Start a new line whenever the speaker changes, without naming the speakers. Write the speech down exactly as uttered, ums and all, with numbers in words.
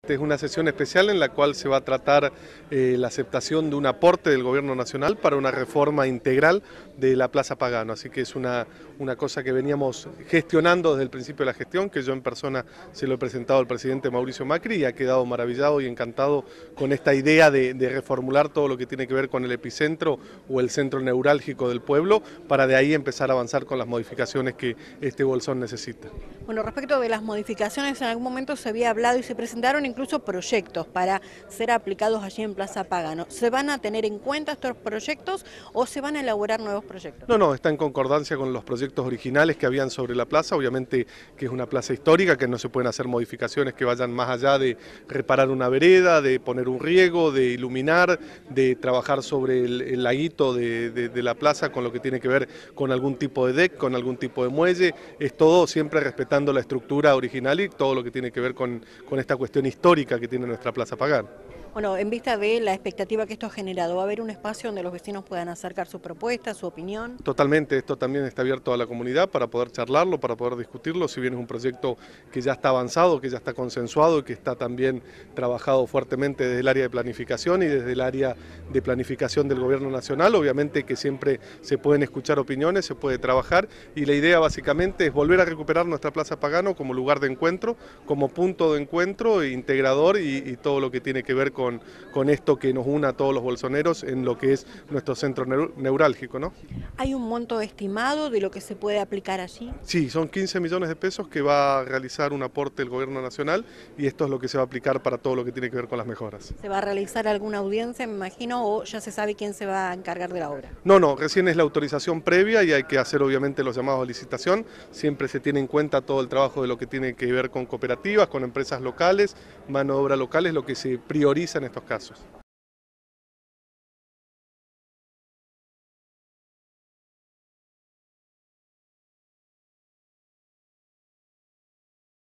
Esta es una sesión especial en la cual se va a tratar eh, la aceptación de un aporte del Gobierno Nacional para una reforma integral de la Plaza Pagano. Así que es una, una cosa que veníamos gestionando desde el principio de la gestión, que yo en persona se lo he presentado al presidente Mauricio Macri y ha quedado maravillado y encantado con esta idea de, de reformular todo lo que tiene que ver con el epicentro o el centro neurálgico del pueblo, para de ahí empezar a avanzar con las modificaciones que este bolsón necesita.
Bueno, respecto de las modificaciones, en algún momento se había hablado y se presentaron incluso proyectos para ser aplicados allí en Plaza Pagano. ¿Se van a tener en cuenta estos proyectos o se van a elaborar nuevos proyectos?
No, no, está en concordancia con los proyectos originales que habían sobre la plaza. Obviamente que es una plaza histórica, que no se pueden hacer modificaciones que vayan más allá de reparar una vereda, de poner un riego, de iluminar, de trabajar sobre el, el laguito de, de, de la plaza con lo que tiene que ver con algún tipo de deck, con algún tipo de muelle. Es todo siempre respetando la estructura original y todo lo que tiene que ver con, con esta cuestión histórica que tiene nuestra Plaza Pagano.
Bueno, en vista de la expectativa que esto ha generado, ¿va a haber un espacio donde los vecinos puedan acercar su propuesta, su opinión?
Totalmente, esto también está abierto a la comunidad para poder charlarlo, para poder discutirlo, si bien es un proyecto que ya está avanzado, que ya está consensuado y que está también trabajado fuertemente desde el área de planificación y desde el área de planificación del Gobierno Nacional. Obviamente que siempre se pueden escuchar opiniones, se puede trabajar y la idea básicamente es volver a recuperar nuestra Plaza Pagano como lugar de encuentro, como punto de encuentro integrador y, y todo lo que tiene que ver con Con, con esto que nos une a todos los bolsoneros en lo que es nuestro centro neurálgico, ¿no?
¿Hay un monto estimado de lo que se puede aplicar allí?
Sí, son quince millones de pesos que va a realizar un aporte el Gobierno Nacional y esto es lo que se va a aplicar para todo lo que tiene que ver con las mejoras.
¿Se va a realizar alguna audiencia, me imagino, o ya se sabe quién se va a encargar de la obra?
No, no, recién es la autorización previa y hay que hacer obviamente los llamados a licitación. Siempre se tiene en cuenta todo el trabajo de lo que tiene que ver con cooperativas, con empresas locales, mano de obra local, es lo que se prioriza en estos casos.